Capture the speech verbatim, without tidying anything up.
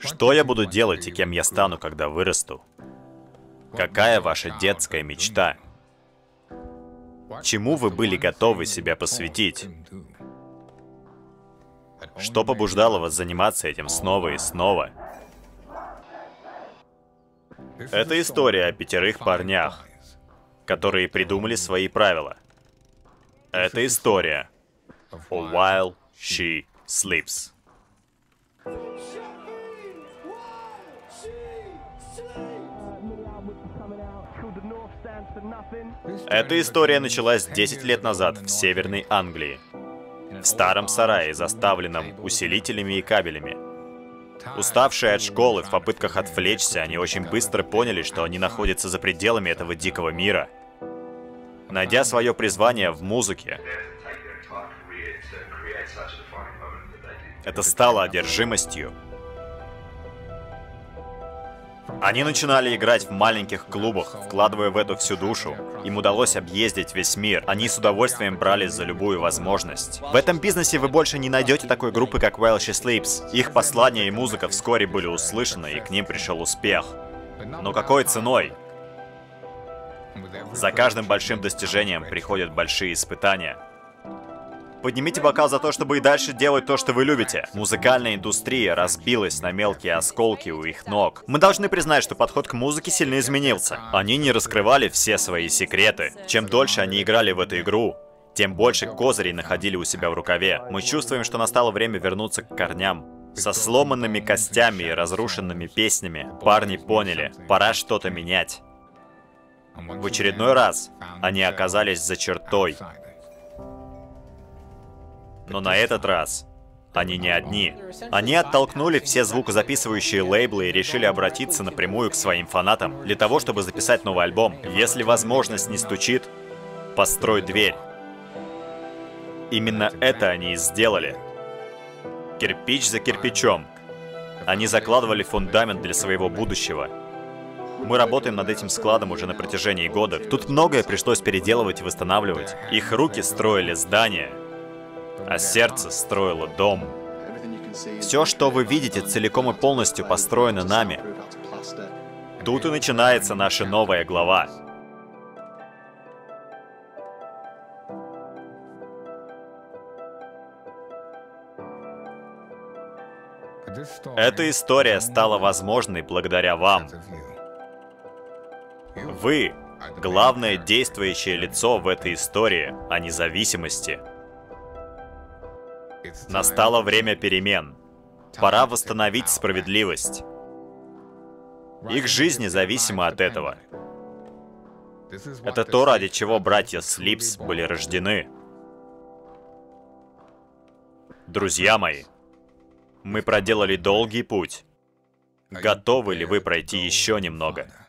Что я буду делать и кем я стану, когда вырасту? Какая ваша детская мечта? Чему вы были готовы себя посвятить? Что побуждало вас заниматься этим снова и снова? Это история о пятерых парнях, которые придумали свои правила. Это история о While She Sleeps. Эта история началась десять лет назад в Северной Англии, в старом сарае, заставленном усилителями и кабелями. Уставшие от школы, в попытках отвлечься, они очень быстро поняли, что они находятся за пределами этого дикого мира. Найдя свое призвание в музыке, это стало одержимостью. Они начинали играть в маленьких клубах, вкладывая в это всю душу. Им удалось объездить весь мир. Они с удовольствием брались за любую возможность. В этом бизнесе вы больше не найдете такой группы, как While She Sleeps. Их послания и музыка вскоре были услышаны, и к ним пришел успех. Но какой ценой? За каждым большим достижением приходят большие испытания. Поднимите бокал за то, чтобы и дальше делать то, что вы любите. Музыкальная индустрия разбилась на мелкие осколки у их ног. Мы должны признать, что подход к музыке сильно изменился. Они не раскрывали все свои секреты. Чем дольше они играли в эту игру, тем больше козырей находили у себя в рукаве. Мы чувствуем, что настало время вернуться к корням. Со сломанными костями и разрушенными песнями парни поняли, пора что-то менять. В очередной раз они оказались за чертой. Но на этот раз они не одни. Они оттолкнули все звукозаписывающие лейблы и решили обратиться напрямую к своим фанатам для того, чтобы записать новый альбом. Если возможность не стучит, построй дверь. Именно это они и сделали. Кирпич за кирпичом. Они закладывали фундамент для своего будущего. Мы работаем над этим складом уже на протяжении года. Тут многое пришлось переделывать и восстанавливать. Их руки строили здания, а сердце строило дом. Все, что вы видите, целиком и полностью построено нами. Тут и начинается наша новая глава. Эта история стала возможной благодаря вам. Вы — главное действующее лицо в этой истории о независимости. Настало время перемен. Пора восстановить справедливость. Их жизни зависимы от этого. Это то, ради чего братья Слипс были рождены. Друзья мои, мы проделали долгий путь. Готовы ли вы пройти еще немного?